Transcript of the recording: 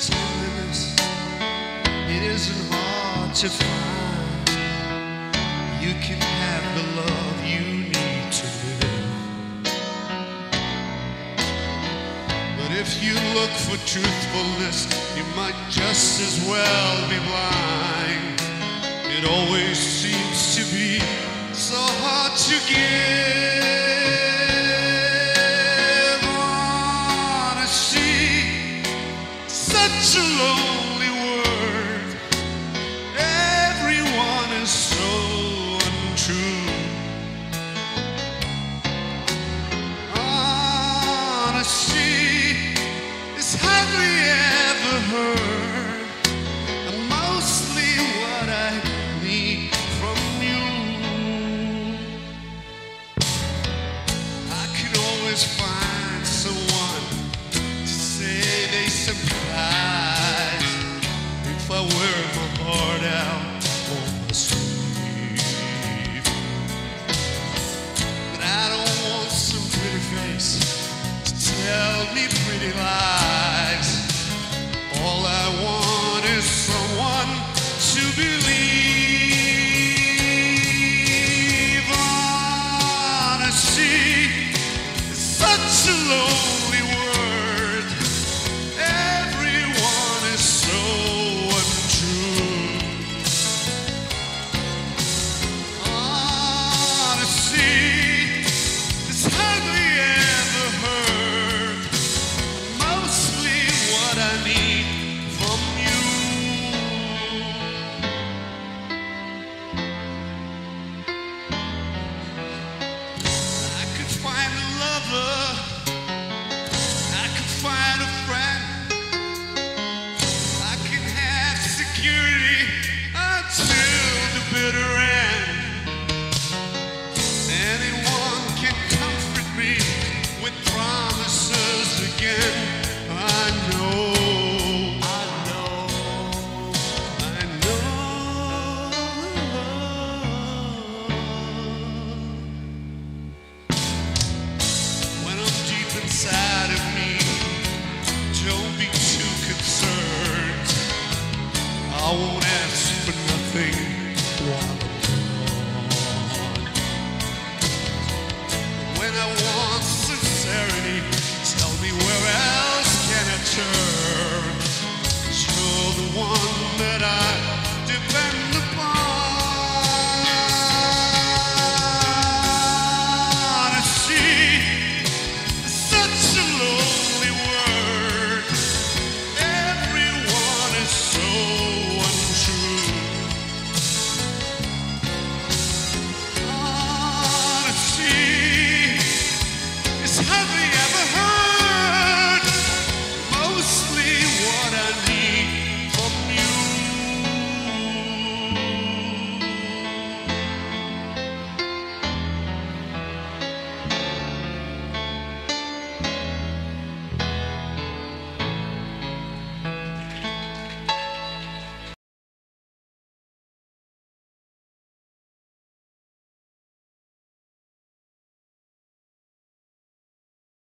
tenderness, it isn't hard to find. You can have the love you need to live. But if you look for truthfulness, you might just as well be blind. It always seems to be so hard to give. Such a lonely word. Everyone is so untrue. Honesty is hardly ever heard. And mostly what I need from you. I can always find someone to say they sympathize. If I wear my heart out on my sleeve. But I don't want some pretty face to tell me pretty lies. All I want is someone to believe. Honesty is such a lonely word. Everyone is so untrue. Honesty is hardly ever heard. Mostly what I need from you. I could find a lover, I could find a friend, I can have security until the bitter end. Anyone can comfort me with promises again. I know. When I'm deep inside of me, don't be too concerned. I won't ask for nothing